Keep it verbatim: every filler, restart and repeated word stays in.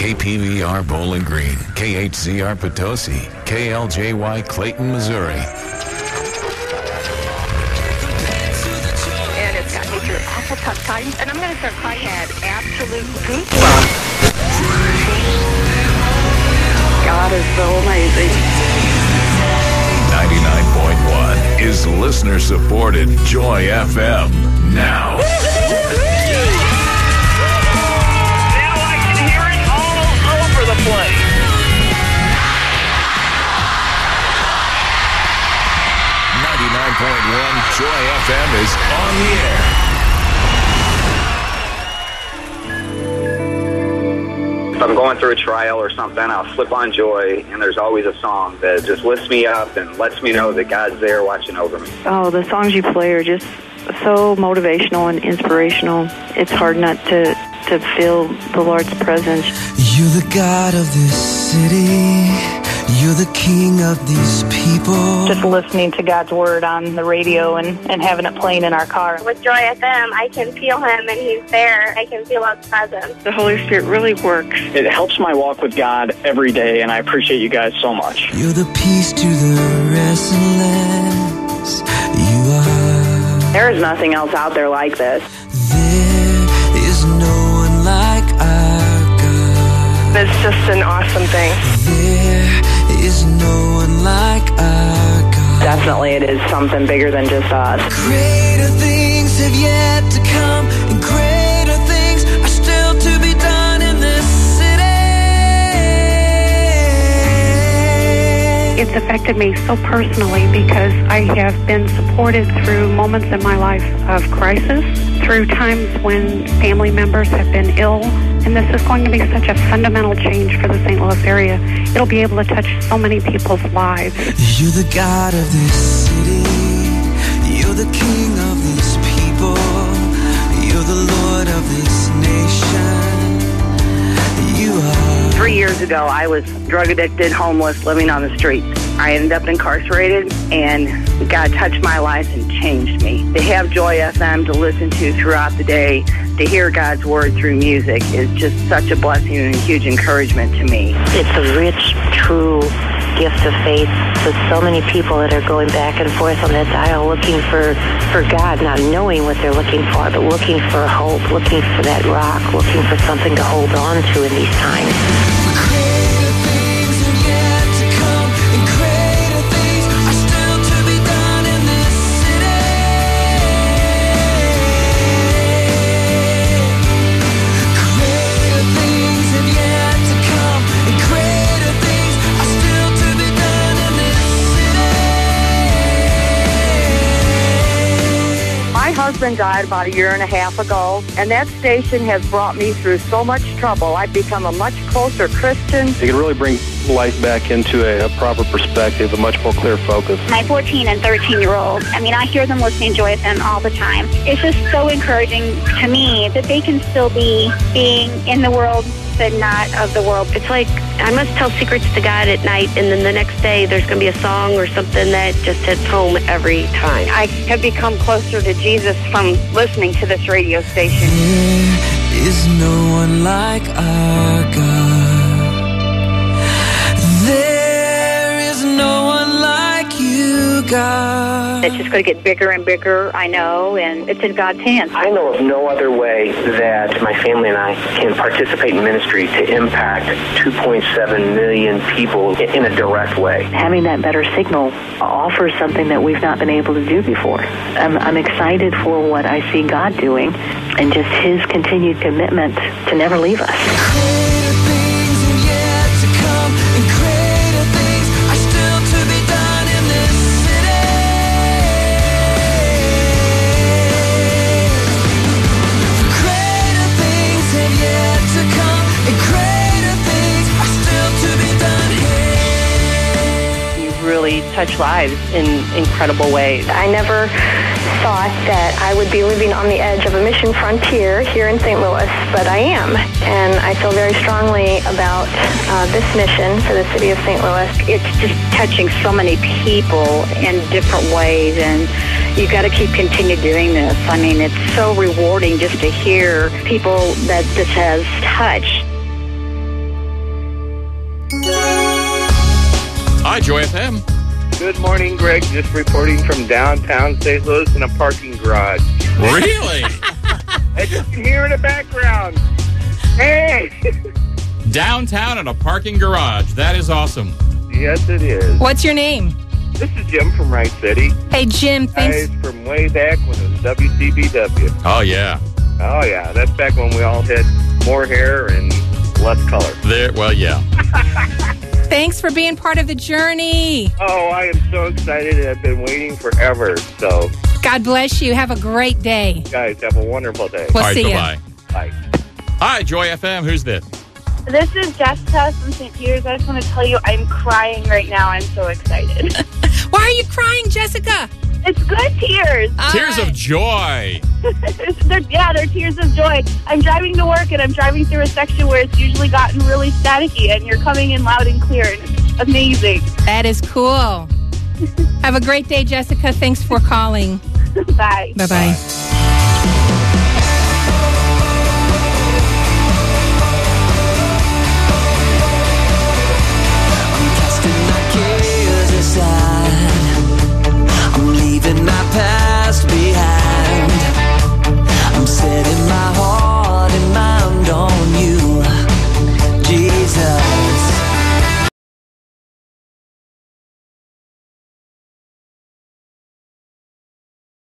K P V R Bowling Green, K H Z R Potosi, K L J Y Clayton, Missouri. And it's got me through awful tough times, and I'm going to start crying. I had absolute goosebumps. God is so amazing. ninety-nine point one is listener-supported Joy F M. Now. Now I can hear it all over the place. ninety-nine point one Joy F M is on the air. If I'm going through a trial or something, I'll flip on Joy, and there's always a song that just lifts me up and lets me know that God's there watching over me. Oh, the songs you play are just so motivational and inspirational. It's hard not to, to feel the Lord's presence. You're the God of this city. You're the king of these people. Just listening to God's word on the radio and, and having it playing in our car. With Joy F M, I can feel him and he's there. I can feel his presence. The Holy Spirit really works. It helps my walk with God every day, and I appreciate you guys so much. You're the peace to the restless. You are. There is nothing else out there like this. There is no one like our God. It's just an awesome thing. There is no one like our God. Definitely it is something bigger than just us. Greater things have yet to come, and greater things are still to be done in this city. It's affected me so personally because I have been supported through moments in my life of crisis, through times when family members have been ill, and this is going to be such a fundamental change for the Saint Louis area. It'll be able to touch so many people's lives. You're the God of this city. You're the king of these people. You're the Lord of this nation. You are. Three years ago, I was drug addicted, homeless, living on the streets. I ended up incarcerated, and God touched my life and changed me. To have Joy F M to listen to throughout the day, to hear God's word through music is just such a blessing and a huge encouragement to me. It's a rich, true gift of faith to so many people that are going back and forth on that dial looking for, for God, not knowing what they're looking for, but looking for hope, looking for that rock, looking for something to hold on to in these times. My husband died about a year and a half ago, and that station has brought me through so much trouble. I've become a much closer Christian. It can really bring life back into a, a proper perspective, a much more clear focus. My fourteen and thirteen-year-olds, I mean, I hear them listening to Joy F M all the time. It's just so encouraging to me that they can still be being in the world, but not of the world. It's like I must tell secrets to God at night, and then the next day there's going to be a song or something that just hits home every time. I have become closer to Jesus from listening to this radio station. There is no one like our God. There is no one like you, God. It's just going to get bigger and bigger, I know, and it's in God's hands. I know of no other way that my family and I can participate in ministry to impact two point seven million people in a direct way. Having that better signal offers something that we've not been able to do before. I'm, I'm excited for what I see God doing and just His continued commitment to never leave us. Greater things are yet to come, and greater things are still to be done in this city. Greater things have yet to come, and greater things are still to be done here. You really touch lives in incredible ways. I never thought that I would be living on the edge of a mission frontier here in Saint Louis, but I am. And I feel very strongly about uh, this mission for the city of Saint Louis. It's just touching so many people in different ways, and you've got to keep continue doing this. I mean, it's so rewarding just to hear people that this has touched. Hi, Joy F M. Good morning, Greg. Just reporting from downtown Saint Louis in a parking garage. Really? I just can hear in the background. Hey! Downtown in a parking garage. That is awesome. Yes, it is. What's your name? This is Jim from Wright City. Hey, Jim, thanks. Guys from way back when it was W C B W. Oh, yeah. Oh, yeah. That's back when we all had more hair and less color. There. Well, yeah. Thanks for being part of the journey. Oh, I am so excited. I've been waiting forever. So, God bless you. Have a great day. guys, have a wonderful day. We'll All right, see you. bye-bye. Bye. Hi, Joy F M. Who's this? This is Jessica from Saint Peter's. I just want to tell you I'm crying right now. I'm so excited. Why are you crying, Jessica? It's good tears. Tears of joy. they're, yeah, they're tears of joy. I'm driving to work, and I'm driving through a section where it's usually gotten really staticky, and you're coming in loud and clear, and it's amazing. That is cool. Have a great day, Jessica. Thanks for calling. Bye. Bye-bye.